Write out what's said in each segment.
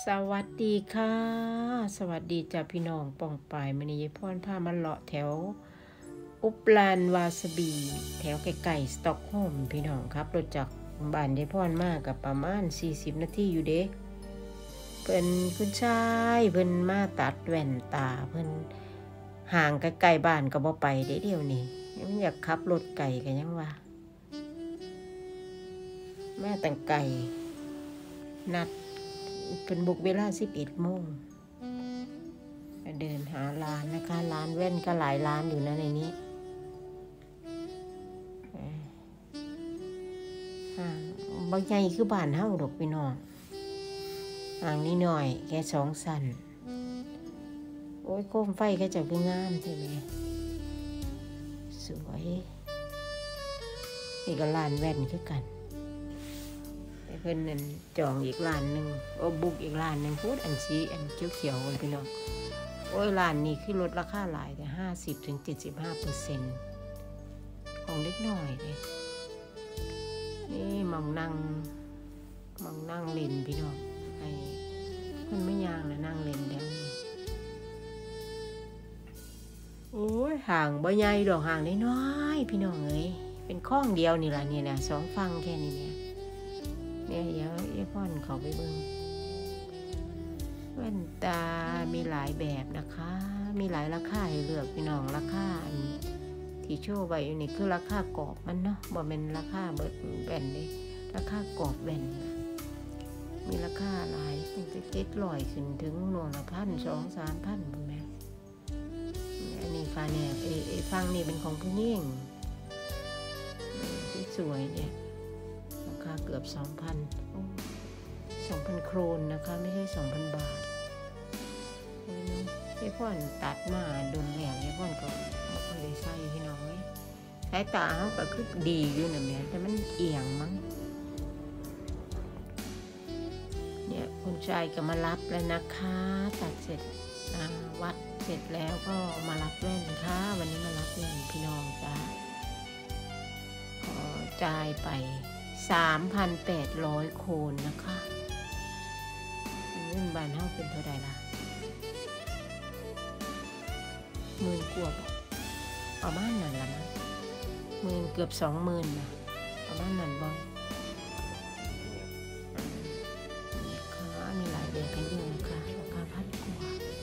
สวัสดีค่ะสวัสดีจ้ะพี่น้องป่องปายมื้อนี้ยายพรพามาเลาะแถวอุปลานวาสบีแถวไกลๆสต็อกโฮล์มพี่น้องครับรถจากบ้านยายพรมากับประมาณ40นาทีอยู่เด้เพิ่นคุณชายเพิ่นมาตัดแว่นตาเพิ่นห่างไกลๆบ้านก็บ่ไปเด้เดี๋ยวนี้ยังอยากขับรถไกลก็ยังว่าแม่แต่งไก่นัดเป็นบุกเวลา11 โมงเดินหาร้านนะคะร้านแว่นก็หลายร้านอยู่นะในนี้บางใหญ่คือบ้านเฮาดอกพี่น้องห่างนิดหน่อยแค่2 สั้นโอ้ยโคมไฟก็จะคืองามใช่ไหมสวยนี่ก็ร้านแว่นคือกันเพิ่นนั่นจองอีกร้านหนึ่งบุกอีกร้านหนึ่งพูดอันสีอันเขียวๆพี่น้องโอ้ยร้านนี้คือลดราคาหลายแต่50-75%ของเล็กน้อยเลยนี่มองนั่งเล่นพี่น้องไอ้คนไม่ยางนะนั่งเล่นแล้วนี่โอ้ยห่างบ่ใหญ่ดอกห่างน้อยๆพี่น้องเอ้ยเป็นคลองเดียวนี่ล่ะเนี่ยนะ2 ฝั่งแค่นี้เนี่ยเดี๋ยวยายพ่อนเขาไปเบิ่งแว่นตามีหลายแบบนะคะมีหลายราคาให้เลือกพี่น้องราคาที่โชว์ไว้อยู่นี่คือราคากรอบมันเนาะบ่เป็นราคาเบิดแว่นเลยราคากรอบแว่นมีราคาหลายตั้งแต่700ขึ้นถึง1,000 2,000-3,000พุ่นแม่อันนี้ค่ะเนี่ยไอ้ฝั่งนี่เป็นของผู้หญิงสวยๆเนี่ยราคาเกือบ 2,000 โครนนะคะไม่ใช่ 2,000 บาทยายพ่อนตัดมาโดนแล้วยายพ่อนก็ไม่ค่อยได้ใส่พี่น้องเว้ยสายตาเขาก็คือดีอยู่นะแม่แต่มันเอียงมั้งเนี่ยคุณชายก็มารับแล้วนะคะตัดเสร็จวัดเสร็จแล้วก็มารับแว่นค่ะวันนี้มารับแว่นพี่น้องจ้าจ่ายไป 3,800 โครนนะคะเงินบ้านเฮาเป็นเท่าใดล่ะ10,000 กว่าประมาณนั้นล่ะนะ10,000เกือบ 20,000นะประมาณนั้นบ่นี่ค่ะมีหลายแบบให้ดูนะคะราคา1,000 กว่า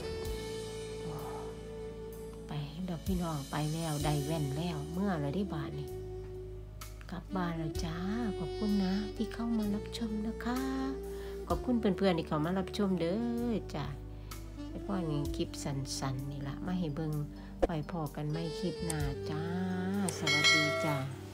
ไปดอกพี่น้องไปแล้วได้แว่นแล้วเมื่อไรได้บาทนี่กลับบ้านแล้วจ้าขอบคุณนะที่เข้ามารับชมนะคะขอบคุณเพื่อนๆที่เข้ามารับชมเด้อจ้าไอ้พ่อนี่คลิปสั้นๆนี่ละมาให้เบิ่งไปพอกันไม่คลิปหน้าจ้าสวัสดีจ้า